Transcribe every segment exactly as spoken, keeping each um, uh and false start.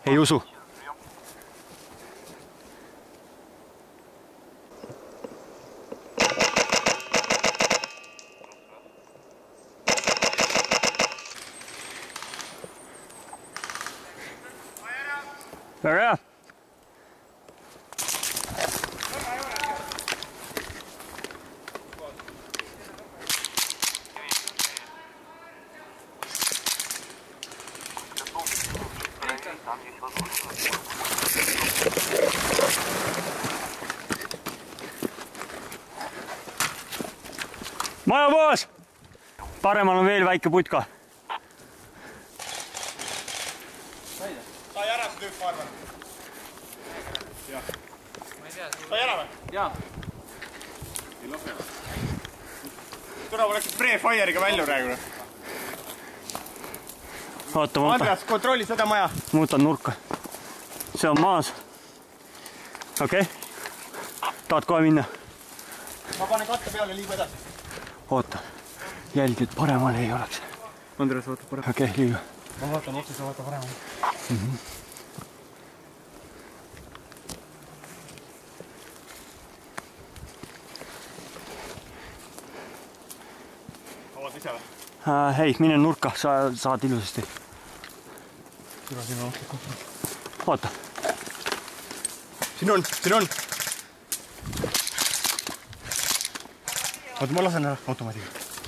Ei usu. Väga hea. Maja poos! Paremal on veel väike putka. Sai ära see tüüp, ma arvan. Jah. Sai ära või? Jaa. Ei lase. Tule, ma läksin pre-fire'iga välja praegu. Oota, ma Andreas, kontrolli seda maja. muutan nurka. See on maas. Okei. Tahad kohe minna? Ma panen katte peale, liigu edasi. Oota. Jälgi, et paremal ei oleks. Andreas, vaata paremal. Okei, liigu. Ma vaatan otsa, sa vaata paremal. Mm -hmm. Avad ise või? Äh, hei, mine nurka, sa saad ilusasti. Tule sinna ohtlikult. Oota. Siin on, siin on. Oota, ma lasen ära automaadiga.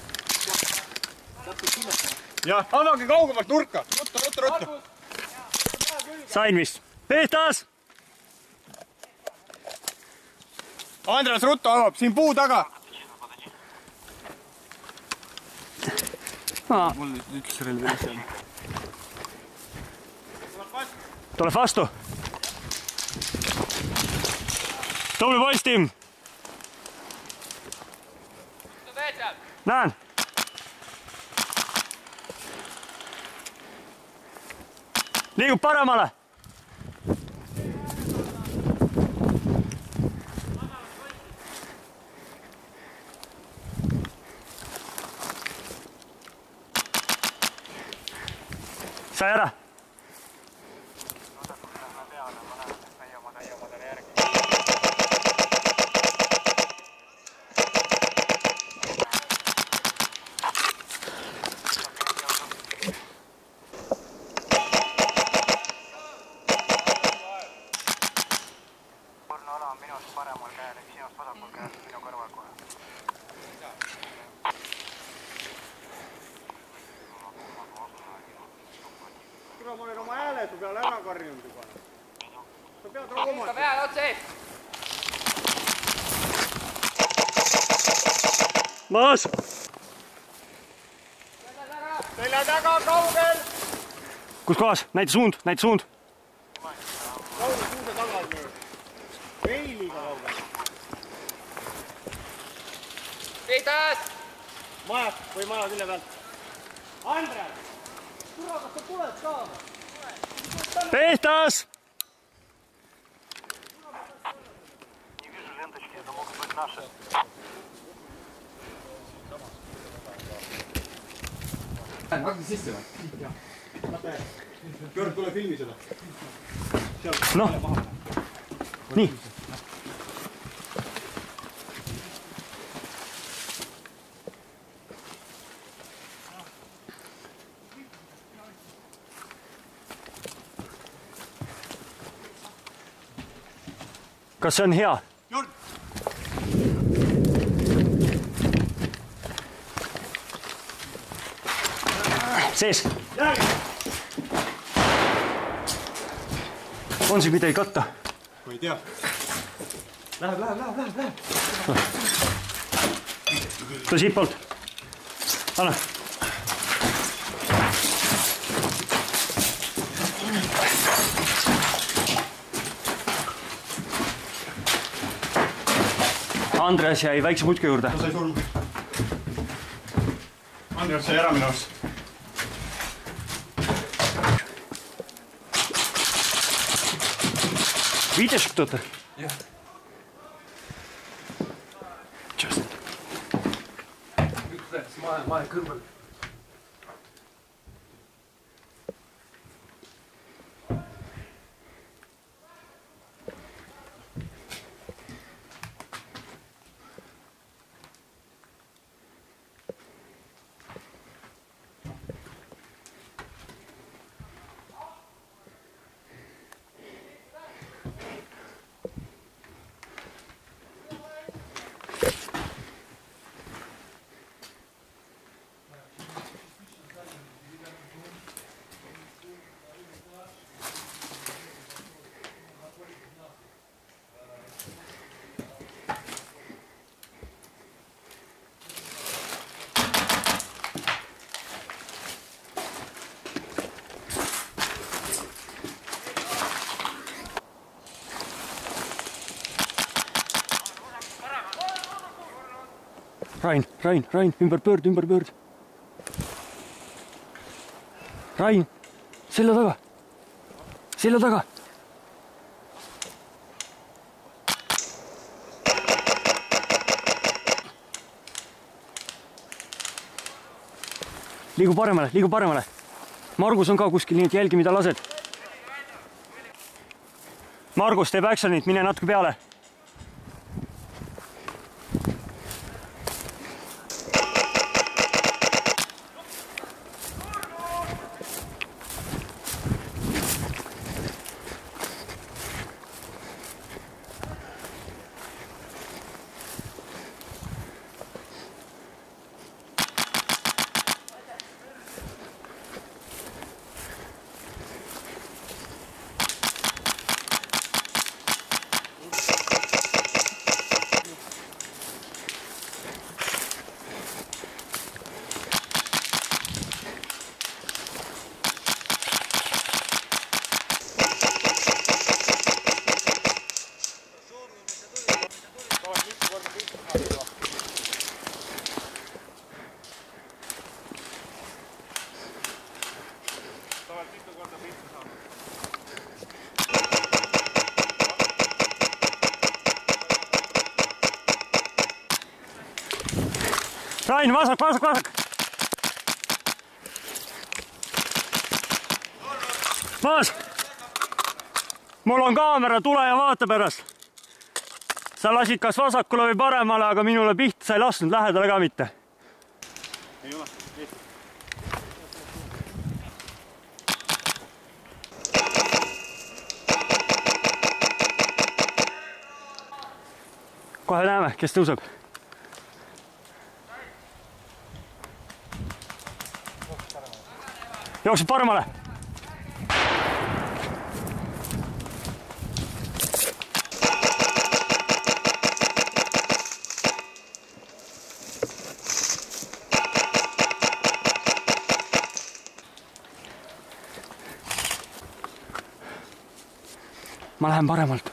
Jah, annage kaugemalt nurka. Ruttu, ruttu, ruttu. Sain vist. Pehtas! Andreas, ruttu avab, siin puu taga. Aa. Mul üks relv üles on. Tule vastu! Tubli poiss, Tim! Näen! Liigub paremale! Sai ära! Ala on minust paremal käel, ehk sinust vasakul käel, minu kõrval kohe. Tule, ma olen oma hääle su peale ära karjunud juba. Sa pead roomad. Ka peale otse ees. Maas! Selja taga, kaugel! Kus kohas? Näita suund, näita suund! Kaugel suude taga on nüüd. Veiliga kaugel. Pihtas! Majad või majad üle pealt. Andreas! Tule, kas sa tuled ka? Pehtas! Не вижу ленточки, это могут быть наши. Hakka sisse või? Jah. Jörg, tule filmi seda. Noh. Nii. Kas see on hea? Jörg! Sees! Jäägi! On siin midagi katta? Ma ei tea. Läheb, läheb, läheb, läheb, läheb. Tule siit poolt. Anna. Andreas jäi väikse putka juurde. Ta sai surma. Andreas sai ära minu arust. Видишь кто-то? Jah. Just. Üks läks maja, maja kõrval. Rain, Rain, Rain, ümber pöörd, ümber pöörd. Rain, selja taga. Selja taga. Liigu paremale, liigu paremale. Margus on ka kuskil, nii et jälgi, mida lased. Margus teeb actionit, mine natuke peale. Rain, vasak, vasak, vasak. Maas. Mul on kaamera, tule ja vaata pärast. Sa lasid kas vasakule või paremale, aga minule pihta sa ei lasknud lähedale ka mitte. Ei ole. Kohe näeme, kes tõuseb. Jookseb paremale. Ma lähen paremalt.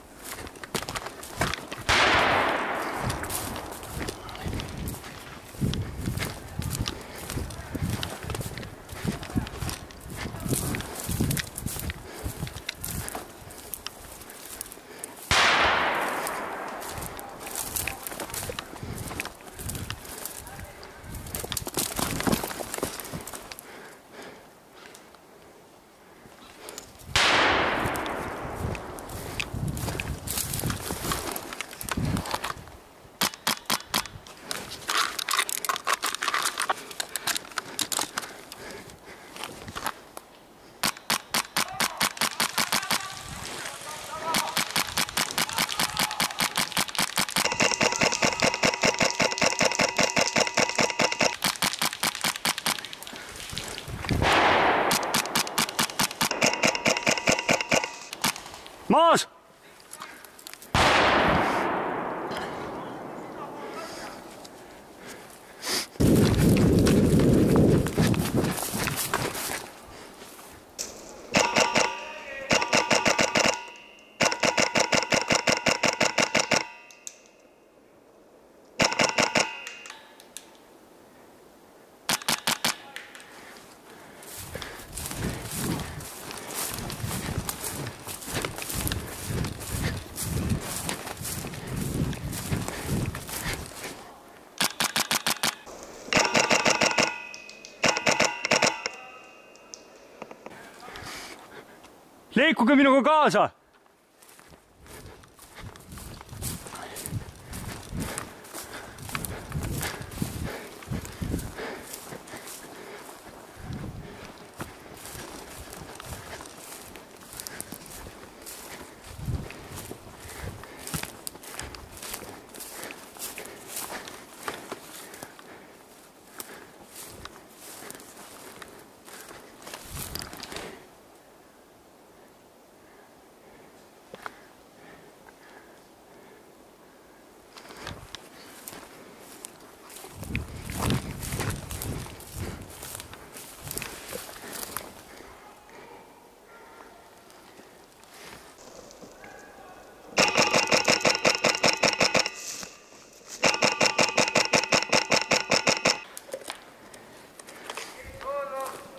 Maas! Liikuge minuga kaasa!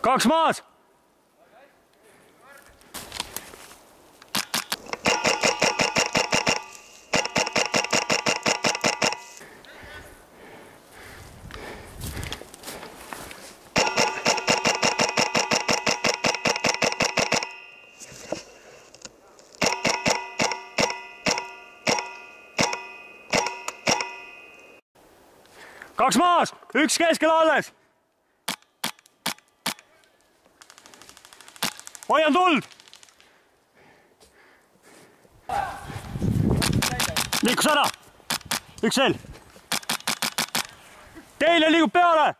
kaks maas. kaks maas, üks keskel alles. hoian tuld. liikus ära. üks veel. Teile liigub peale.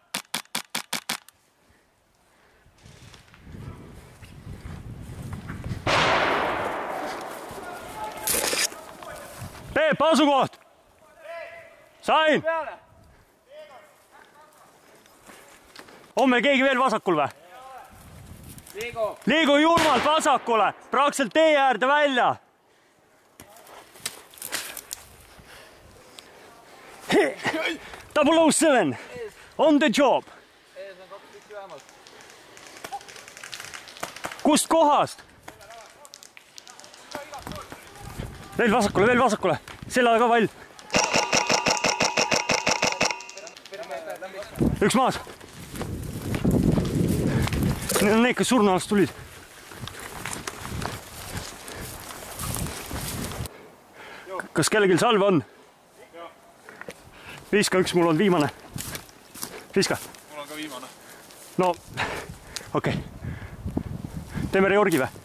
Peep, asukoht. Sain. homme keegi veel vasakul või? Liigu. Liigu julmalt vasakule, praktiliselt tee äärde välja. double oh seven, on the job. Ees on kaks tükki vähemalt. Kust kohast? Veel vasakule, veel vasakule, selle ka vall. üks maas. Need on need, kes surnualast tulid. Kas kellelgi salve on? Viska üks, mul on viimane. Viska. Mul on ka viimane. No, okei. Okay. Teeme reorgi või?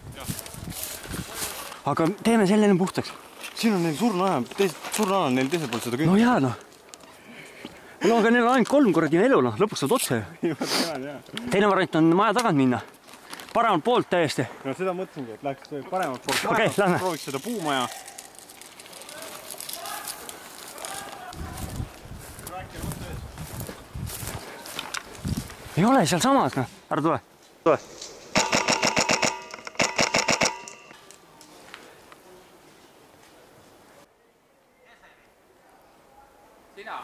Aga teeme selle enne puhtaks. Siin on neil surnuaja, surnuaja on neil teisel pool seda kõik. No jaa, noh. No aga neil on ainult kolm korradine elu, noh, lõpuks saad otse. Teine variant on maja tagant minna. Paremalt poolt täiesti. No seda mõtlesingi, et läheks paremalt poolt. Okei, lähme. Prooviks seda puumaja. Ei ole seal samas, noh. Ära tule. Tule. Sina.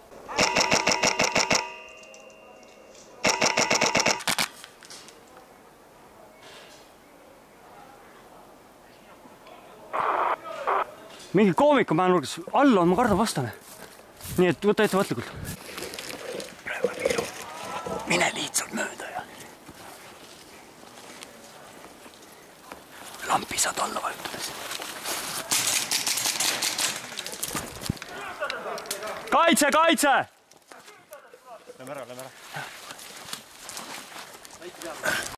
Mingi koomik on määnurgas. All on, ma kardan vastane. Nii et võta ettevaatlikult. Praegu on miilu. Mine lihtsalt mööda ja. Lampi saad alla vajutades. Kaitse, kaitse! Lähme ära, lähme ära.